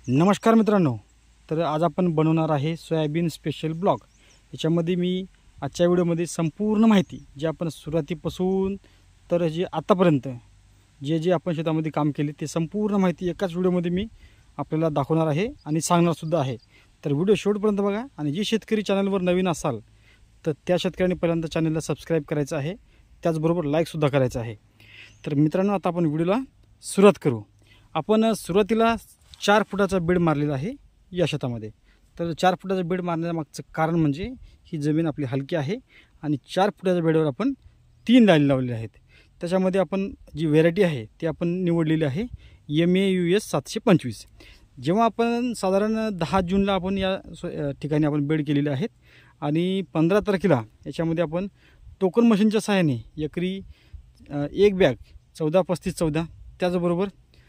नमस्कार मित्रांनो, तर आज आपण बनवणार आहे सोयाबीन स्पेशल ब्लॉग। याच्यामध्ये मी आजच्या व्हिडिओमध्ये संपूर्ण माहिती जी आपण सुरुवातीपासून तर जे आतापर्यंत जे आपण शेतामध्ये काम केले ते संपूर्ण माहिती एकाच व्हिडिओमध्ये मी आपल्याला दाखवणार आहे आणि सांगणार सुद्धा आहे। तर व्हिडिओ शेवटपर्यंत बघा आणि जे शेतकरी चॅनलवर नवीन असाल तर त्या शेतकऱ्यांनी पहिल्यांदा चॅनलला सबस्क्राइब करायचं आहे, त्याचबरोबर लाईक सुद्धा करायचं आहे। तर मित्रांनो, आता आपण व्हिडिओला सुरुवात करू। आपण सुरुवातीला 4 फुटाचा बेड मारलेला आहे या शेतामध्ये। तर 4 फुटाचा बेड मारण्यामागचं कारण म्हणजे ही जमीन आपली हलकी आहे आणि 4 फुटाच्या बेडवर आपण 3 लाईन लावलेल्या आहेत। त्याच्यामध्ये आपण जी व्हेरायटी आहे ती आपण निवडलेली आहे MAUS 725। जेव्हा आपण साधारण 10 जूनला आपण या ठिकाणी आपण बेड केलेले आहेत आणि 15 तारखेला याच्यामध्ये आपण टोकन मशीनच्या सहाय्याने एकरी एक बॅग 14-35-14, त्याचबरोबर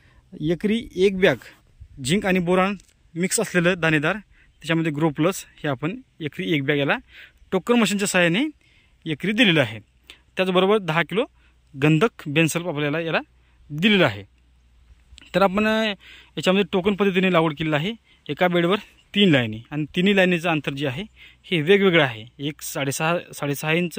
एकरी एक बॅग झिंक आणि बोरान मिक्स असलेलं दाणेदार त्याच्यामध्ये ग्रो प्लस हे आपण एकरी एक बॅग याला टोकर मशीनच्या सहाय्याने एकरी दिलेलं आहे। त्याचबरोबर 10 किलो गंधक बेन्सल्फ आपल्याला याला दिलेलं आहे। तर आपण याच्यामध्ये टोकन पद्धतीने लागवड केलेली आहे। एका बेडवर 3 लाईनी आणि तिन्ही लाईनीचं अंतर जे आहे हे वेगवेगळं आहे। एक 6.5 इंच,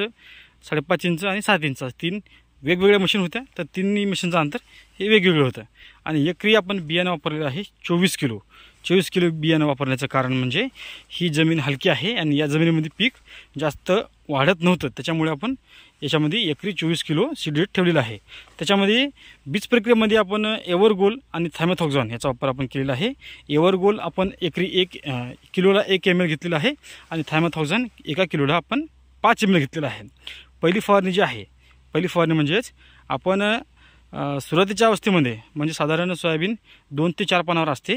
5.5 इंच आणि 7 इंच 3 वेगवेगळ्या मशीन होत्या। तर तिन्ही मशीनचं अंतर हे वेगवेगळं होतं आणि एकरी आपण बियाणं वापरलेलं आहे 24 किलो। 24 किलो बियाणं वापरण्याचं कारण म्हणजे ही जमीन हलकी आहे आणि या जमिनीमध्ये पीक जास्त वाढत नव्हतं, त्याच्यामुळे आपण याच्यामध्ये एकरी 24 किलो सीड ठेवलेलं आहे। त्याच्यामध्ये बीज प्रक्रियेमध्ये आपण एव्हरगोल आणि थायमोथॉक्झॉन याचा वापर आपण केलेला आहे। एव्हरगोल आपण एकरी 1 किलोला 1 ml घेतलेला आहे आणि थायमोथॉक्झॉन 1 किलोला आपण 5 ml घेतलेला आहे। पहिली फवारणी जी आहे, पहिली फवारणी म्हणजेच आपण सुरुवातीच्या अवस्थेमध्ये म्हणजे साधारण सोयाबीन 2 ते 4 पानावर असते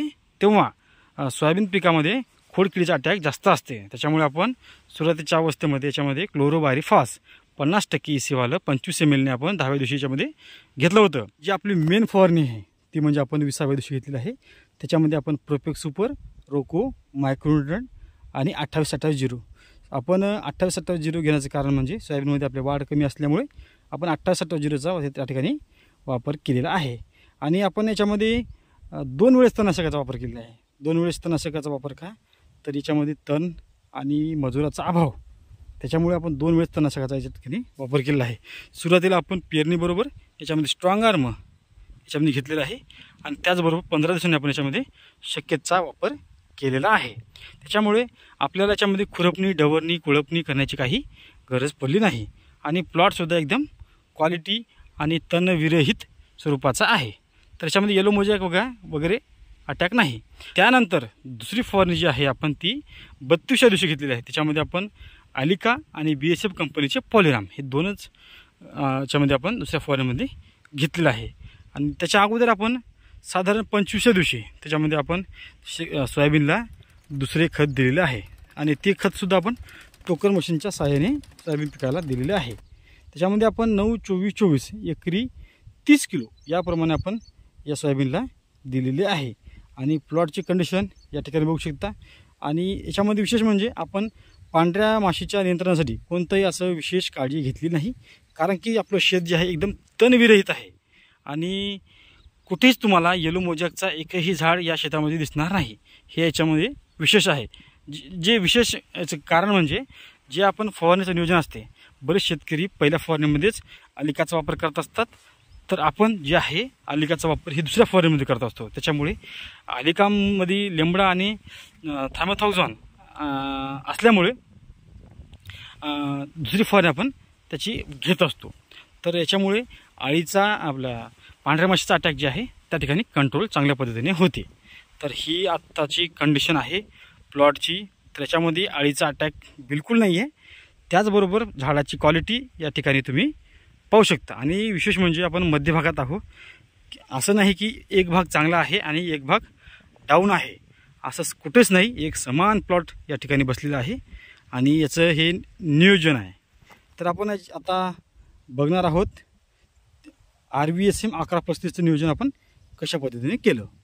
तेव्हा सोयाबीन पिकामध्ये खोडकिडीचा अटॅक जास्त असते। त्याच्यामुळे आपण सुरुवातीच्या अवस्थेमध्ये याच्यामध्ये क्लोरोबायरिफॉस 50% EC वालं 25 ml ने आपण 10व्या दिवशी याच्यामध्ये घेतलं होतं। जी आपली मेन फवारणी आहे ती म्हणजे आपण 20व्या दिवशी घेतलेली आहे। त्याच्यामध्ये आपण प्रोपेक्स सुपर, रोको, मायक्रोन्यूट्रन आणि 28-28-0 आपण 28-28-0 घेण्याचं कारण म्हणजे सोयाबीनमध्ये आपली वाढ कमी असल्यामुळे आपण 28-28-0चा त्या ठिकाणी वापर केलेला आहे। आणि आपण याच्यामध्ये 2 वेळेस तणनाशकाचा वापर केलेला आहे। 2 वेळेस तणनाशकाचा वापर का, तर याच्यामध्ये तण आणि मजुराचा अभाव, त्याच्यामुळे आपण 2 वेळेस तणनाशकाचा याच्या ठिकाणी वापर केलेला आहे। सुरुवातीला आपण पेरणीबरोबर याच्यामध्ये स्ट्रॉंग आर्म याच्यामध्ये घेतलेला आहे आणि त्याचबरोबर 15 दिवसांनी आपण याच्यामध्ये शक्यतचा वापर केलेला आहे। त्याच्यामुळे आपल्याला याच्यामध्ये खुरपणी, डवरणी, कुळपणी करण्याची काही गरज पडली नाही आणि प्लॉटसुद्धा एकदम क्वालिटी आणि तणविरहित स्वरूपाचा आहे। तर याच्यामध्ये येलो मोजॅक वगैरे अटॅक नाही। त्यानंतर दुसरी फवारणी जी आहे आपण ती 32व्या दिवशी घेतलेली आहे। त्याच्यामध्ये आपण अलिका आणि BSF कंपनीचे पॉलिराम हे दोनच याच्यामध्ये आपण दुसऱ्या फवारणीमध्ये घेतलेलं आहे। आणि त्याच्या अगोदर आपण साधारण 25व्या दिवशी त्याच्यामध्ये आपण सोयाबीनला दुसरे खत दिलेले आहे आणि ते खतसुद्धा आपण टोकर मशीनच्या सहाय्याने सोयाबीन पिकाला दिलेले आहे। त्याच्यामध्ये आपण 9-24-24 एकरी 30 किलो याप्रमाणे आपण या सोयाबीनला दिलेले आहे। आणि प्लॉटची कंडिशन या ठिकाणी बघू शकता। आणि याच्यामध्ये विशेष म्हणजे आपण पांढऱ्या माशीच्या नियंत्रणासाठी कोणतंही असं विशेष काळजी घेतली नाही, कारण की आपलं शेत जे आहे एकदम तणविरहित आहे आणि कुठेच तुम्हाला येलो मोजॅकचा एकही झाड या शेतामध्ये दिसणार नाही। हे याच्यामध्ये विशेष आहे। जे विशेष याचं कारण म्हणजे जे आपण फवारणीचं नियोजन असते, बरेच शेतकरी पहिल्या फवारणीमध्येच अलिकाचा वापर करत असतात, तर आपण जे आहे अलिकाचा वापर हे दुसऱ्या फवारणीमध्ये करत असतो। त्याच्यामुळे अलिकामध्ये लेंबडा आणि थायमोथॉक्झॉन असल्यामुळे दुसरी फवारणी आपण त्याची घेत असतो। तर याच्यामुळे अळीचा आपला पांढऱ्या माशीचा अटॅक जे आहे त्या ठिकाणी कंट्रोल चांगल्या पद्धतीने होते। तर ही आत्ताची कंडिशन आहे प्लॉटची। त्याच्यामध्ये अळीचा अटॅक बिलकुल नाही आहे, त्याचबरोबर झाडाची क्वालिटी या ठिकाणी तुम्ही पाहू शकता। आणि विशेष म्हणजे आपण मध्यभागात आहोत, असं नाही की एक भाग चांगला आहे आणि एक भाग डाऊन आहे, असं कुठेच नाही। एक समान प्लॉट या ठिकाणी बसलेला आहे आणि याचं हे नियोजन आहे। तर आपण आता बघणार आहोत RVSM 1135चं नियोजन आपण कशा पद्धतीने केलं।